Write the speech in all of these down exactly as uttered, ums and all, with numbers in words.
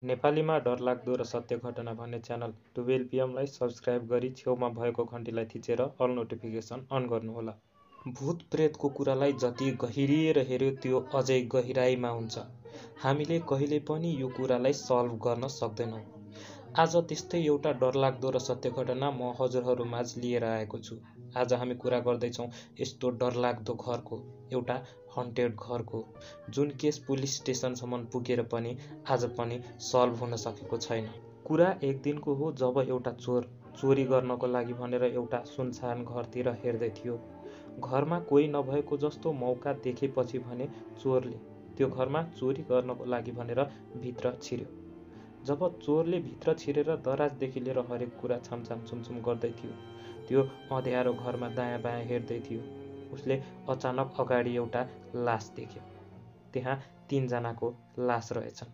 नेपालीमा डरलाग्दो र सत्य घटना भन्ने च्यानल टुवेल्भ पिएमलाई सब्सक्राइब गरी छेउमा भएको घन्टीलाई थिचेर अल नोटिफिकेसन अन गर्नुहोला। भूत प्रेतको कुरालाई जति गहिरिएर हेर्यो त्यो अझै गहिराइमा हुन्छ। हामीले कहिले पनि यो कुरालाई सल्भ गर्न सक्दैनौँ। आज त्यस्तै एउटा डरलाग्दो र सत्य घटना म हजुरहरूमाझ लिएर आएको छु। आज हामी कुरा गर्दैछौँ यस्तो डरलाग्दो घरको, एउटा हन्टेड घरको, जुन केस पुलिस स्टेसनसम्म पुगेर पनि आज पनि सल्भ हुन सकेको छैन। कुरा एक दिनको हो जब एउटा चोर चोरी गर्नको लागि भनेर एउटा सुनसान घरतिर हेर्दै थियो। घरमा कोही नभएको जस्तो मौका देखेपछि भने चोरले त्यो घरमा चोरी गर्नको लागि भनेर भित्र छिर्यो। जब चोरले भित्र छिरेर दराजदेखि लिएर हरेक कुरा छामछाम छुमछुम गर्दै थियो, त्यो अँध्यारो घरमा दायाँ बायाँ हेर्दै थियो, उसले अचानक अगाडि एउटा लास देख्यो। त्यहाँ तीनजनाको लास रहेछन्,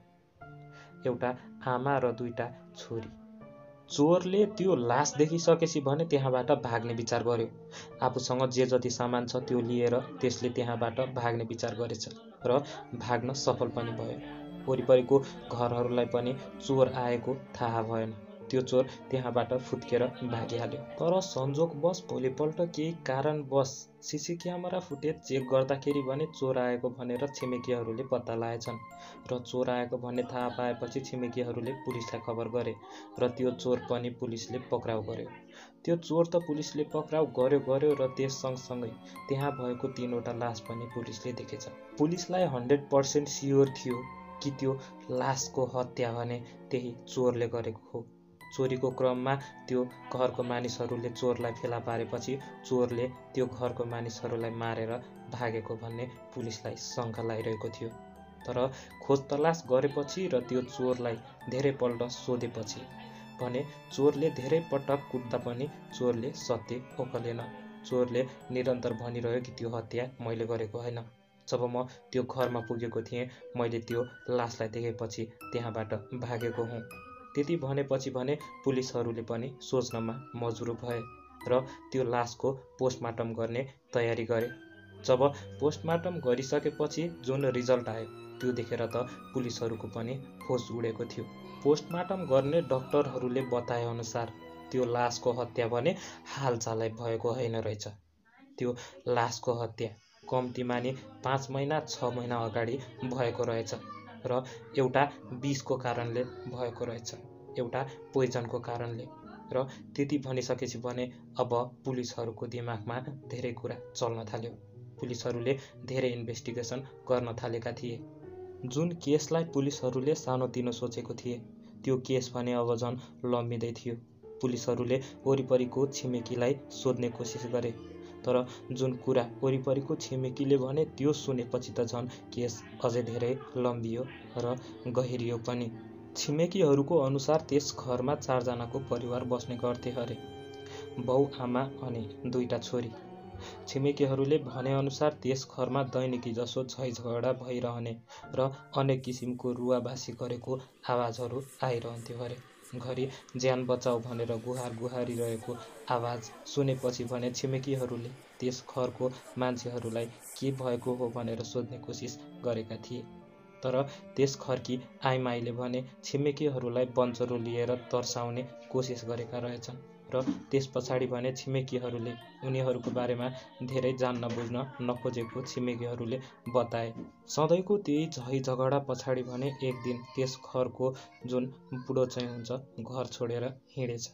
एउटा आमा र दुईटा छोरी। चोरले त्यो लास देखिसकेपछि भने त्यहाँबाट भाग्ने विचार गर्यो। आफूसँग जे जति सामान छ त्यो लिएर त्यसले त्यहाँबाट भाग्ने विचार गरेछ र भाग्न सफल पनि भयो। वरिपरिको घरहरूलाई पनि चोर आएको थाहा भएन। त्यो चोर त्यहाँबाट फुत्केर भागिहाल्यो। तर संजोगवश भोलिपल्ट केही कारणवश सिसी क्यामेरा फुटेज चेक गर्दाखेरि भने चोर आएको भनेर छिमेकीहरूले पत्ता लगाएछन् र चोर आएको भन्ने थाहा पाएपछि छिमेकीहरूले पुलिसलाई खबर गरे र त्यो चोर पनि पुलिसले पक्राउ गर्यो। त्यो चोर त पुलिसले पक्राउ गर्यो गर्यो र त्यस सँगसँगै त्यहाँ भएको तीनवटा लास पनि पुलिसले देखेछ। पुलिसलाई हन्ड्रेड पर्सेन्ट स्योर थियो कि त्यो लासको हत्या भने त्यही चोरले गरेको हो। चोरीको क्रममा त्यो घरको मानिसहरूले चोरलाई फेला पारेपछि चोरले त्यो घरको मानिसहरूलाई मारेर भागेको भन्ने पुलिसलाई शङ्का लागिरहेको थियो। तर खोज तलास गरेपछि र त्यो चोरलाई धेरैपल्ट सोधेपछि भने चोरले धेरै पटक कुट्दा पनि चोरले सत्य ओकलेन। चोरले निरन्तर भनिरह्यो कि त्यो हत्या मैले गरेको होइन। जब म त्यो घरमा पुगेको थिएँ मैले त्यो लासलाई देखेपछि त्यहाँबाट भागेको हुँ। त्यति भनेपछि भने पुलिसहरूले पनि सोच्नमा मजबुर भए र त्यो लासको पोस्टमार्टम गर्ने तयारी गरे। जब पोस्टमार्टम गरिसकेपछि जुन रिजल्ट आयो त्यो देखेर त पुलिसहरूको पनि होस उडेको थियो। पोस्टमार्टम गर्ने डाक्टरहरूले बताए अनुसार त्यो लासको हत्या भने हालचालै भएको होइन रहेछ। त्यो लासको हत्या कम्तीमा नि पाँच महिना छ महिना अगाडि भएको रहेछ र एउटा विषको कारणले भएको रहेछ, एउटा पोइजनको कारणले। र त्यति भनिसकेपछि भने अब पुलिसहरूको दिमागमा धेरै कुरा चल्न थाल्यो। पुलिसहरूले धेरै इन्भेस्टिगेसन गर्न थालेका थिए। जुन केसलाई पुलिसहरूले सानोतिनो सोचेको थिए त्यो केस भने अब झन् लम्बिँदै थियो। पुलिसहरूले वरिपरिको छिमेकीलाई सोध्ने कोसिस गरे, तर जुन कुरा वरिपरिको छिमेकीले भने त्यो सुनेपछि त झन् केस अझै धेरै लम्बियो र गहिरियो पनि। छिमेकीहरूको अनुसार त्यस घरमा चारजनाको परिवार बस्ने गर्थे अरे, बाउ आमा अनि दुईटा छोरी। छिमेकीहरूले भनेअनुसार त्यस घरमा दैनिकी जसो झैझगडा भइरहने र अनेक किसिमको रुवाबासी गरेको आवाजहरू आइरहन्थ्यो अरे। घरि ज्यान बचाऊ भनेर गुहार गुहारिरहेको आवाज सुनेपछि भने छिमेकीहरूले त्यस घरको मान्छेहरूलाई के भएको हो भनेर सोध्ने कोसिस गरेका थिए। तर त्यस घरकी आइमाईले भने छिमेकीहरूलाई बन्चरो लिएर तर्साउने कोसिस गरेका रहेछन् र त्यस पछाडि भने छिमेकीहरूले उनीहरूको बारेमा धेरै जान्न बुझ्न नखोजेको छिमेकीहरूले बताए। सधैँको त्यही झैझगडा पछाडि भने एक दिन त्यस घरको जुन बुढो चाहिँ हुन्छ घर छोडेर हिँडेछ।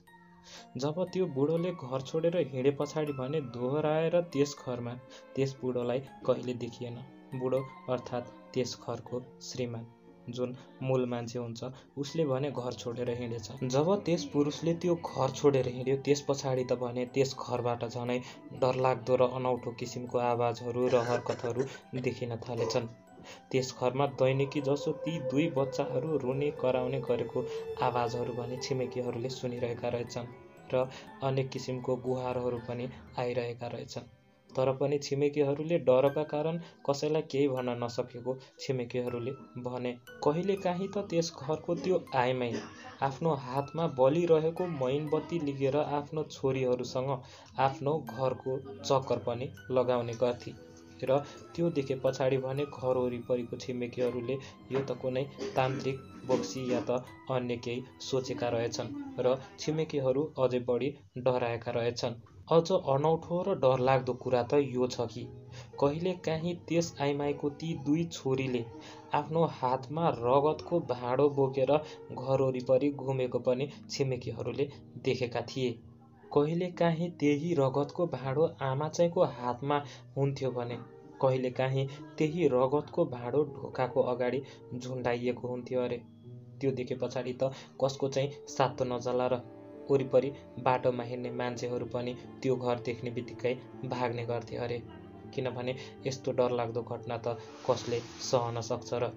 जब त्यो बुढोले घर छोडेर हिँडे पछाडि भने दोहोऱ्याएर त्यस घरमा त्यस बुढोलाई कहिले देखिएन। बुढो अर्थात् त्यस घरको श्रीमान जुन मूल मान्छे हुन्छ उसले भने घर छोडेर हिँडेछ। जब त्यस पुरुषले त्यो घर छोडेर हिँड्यो त्यस पछाडि त भने त्यस घरबाट झनै डरलाग्दो र अनौठो किसिमको आवाजहरू र हरकतहरू देखिन थालेछन्। त्यस घरमा दैनिकी जसो ती दुई बच्चाहरू रुने कराउने गरेको आवाजहरू भने छिमेकीहरूले सुनिरहेका रहेछन् र अनेक किसिमको गुहारहरू पनि आइरहेका रहेछन्। तर पनि छिमेकीहरूले डरका कारण कसैलाई केही भन्न नसकेको छिमेकीहरूले भने। कहिलेकाहीँ त त्यस घरको त्यो आइमाई आफ्नो हातमा बलिरहेको मैनबत्ती लिएर आफ्नो छोरीहरूसँग आफ्नो घरको चक्कर पनि लगाउने गर्थे। र त्यो देखे पछाडि भने घर वरिपरिको छिमेकीहरूले यो त कुनै तान्त्रिक बोक्सी या त अन्य केही सोचेका रहेछन् र छिमेकीहरू अझै बढी डराएका रहेछन्। अझ अनौठो र डरलाग्दो कुरा त यो छ कि कहिले काहीँ त्यस आइमाईको ती दुई छोरीले आफ्नो हातमा रगतको भाँडो बोकेर घर वरिपरि घुमेको पनि छिमेकीहरूले देखेका थिए। कहिले काहीँ त्यही रगतको भाँडो आमा चाहिँको हातमा हुन्थ्यो भने कहिले काहीँ त्यही रगतको भाँडो ढोकाको अगाडि झुन्डाइएको हुन्थ्यो अरे। त्यो देखे पछाडि त कसको चाहिँ सातो नजला र वरिपरि बाटोमा हिँड्ने मान्छेहरू पनि त्यो घर देख्ने बित्तिकै भाग्ने गर्थे अरे, किनभने यस्तो डरलाग्दो घटना त कसले सहन सक्छ र।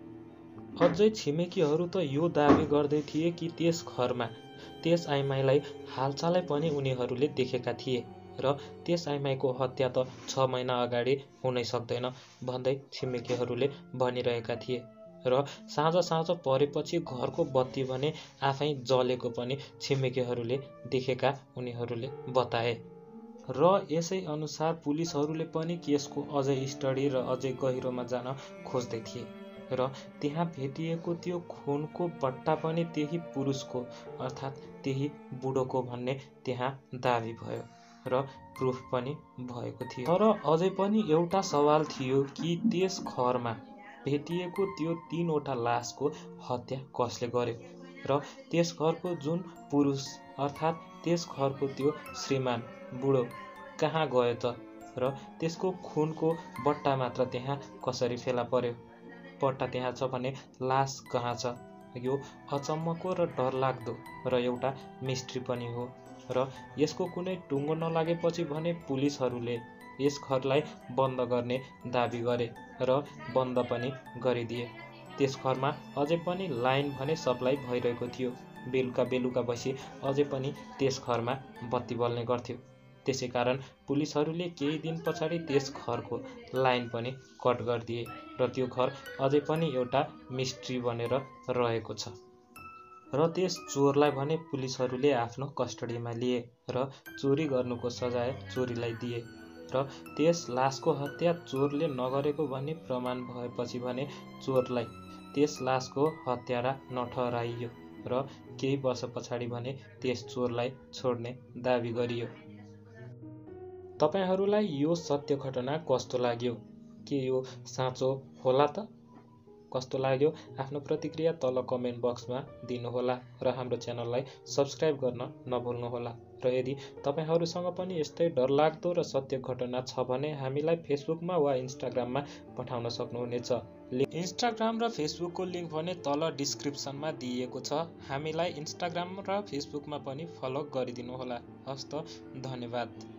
अझै छिमेकीहरू त यो दाबी गर्दै थिए कि त्यस घरमा त्यस आइमाईलाई हालचालै पनि उनीहरूले देखेका थिए र त्यस आइमाईको हत्या त छ महिना अगाडि हुनै सक्दैन भन्दै छिमेकीहरूले भनिरहेका थिए र साँझ साँझ परेपछि घरको बत्ती भने आफै जलेको पनि छिमेकीहरूले देखेका उनीहरूले बताए। र यसै अनुसार पुलिसहरूले पनि केसको अझै स्टडी र अझै गहिरोमा जान खोज्दै थिए र त्यहाँ भेटिएको त्यो खुनको बट्टा पनि त्यही पुरुषको अर्थात् त्यही बुढोको भन्ने त्यहाँ दाबी भयो र प्रुफ पनि भएको थियो। तर अझै पनि एउटा सवाल थियो कि त्यस घरमा भेटिएको त्यो तीनवटा लासको हत्या कसले गर्यो र त्यस घरको जुन पुरुष अर्थात् त्यस घरको त्यो श्रीमान बुढो कहाँ गयो त र त्यसको खुनको बट्टा मात्र त्यहाँ कसरी फेला पर्यो। बट्टा त्यहाँ छ भने लास कहाँ छ, यो अचम्मको र डरलाग्दो र एउटा मिस्ट्री पनि हो र यसको कुनै टुङ्गो नलागेपछि भने पुलिसहरूले यस घरलाई बन्द गर्ने दाबी गरे र बन्द पनि गरिदिए। त्यस घरमा अझै पनि लाइन भने सप्लाई भइरहेको थियो। बेलुका बेलुका भएपछि अझै पनि त्यस घरमा बत्ती बल्ने गर्थ्यो। त्यसै कारण पुलिसहरूले केही दिन पछाडि त्यस घरको लाइन पनि कट गरिदिए र त्यो घर अझै पनि एउटा मिस्ट्री बनेर रहेको छ। र त्यस चोरलाई भने पुलिसहरूले आफ्नो कस्टडीमा लिए र चोरी गर्नुको सजाय चोरीलाई दिए र त्यस लासको हत्या चोरले नगरेको भन्ने प्रमाण भएपछि भने चोरलाई त्यस लासको हत्यारा नठहराइयो र केही वर्ष पछाडि भने त्यस चोरलाई छोड्ने दाबी गरियो। तपाईहरूलाई यो सत्य घटना कस्तो लाग्यो? के यो साँचो होला त? कस्तो लाग्यो आफ्नो प्रतिक्रिया तल कमेन्ट बक्समा दिनुहोला र हाम्रो च्यानललाई सब्स्क्राइब गर्न नभुल्नुहोला। र यदि तपाईहरूसँग पनि यस्तै डरलाग्दो र सत्य घटना छ भने हामीलाई फेसबुकमा वा इन्स्टाग्राममा पठाउन सक्नुहुनेछ। इन्स्टाग्राम र फेसबुकको लिङ्क भने तल डिस्क्रिप्सनमा दिइएको छ। हामीलाई इन्स्टाग्राम र फेसबुकमा पनि फलो गरिदिनुहोला। हस्त धन्यवाद।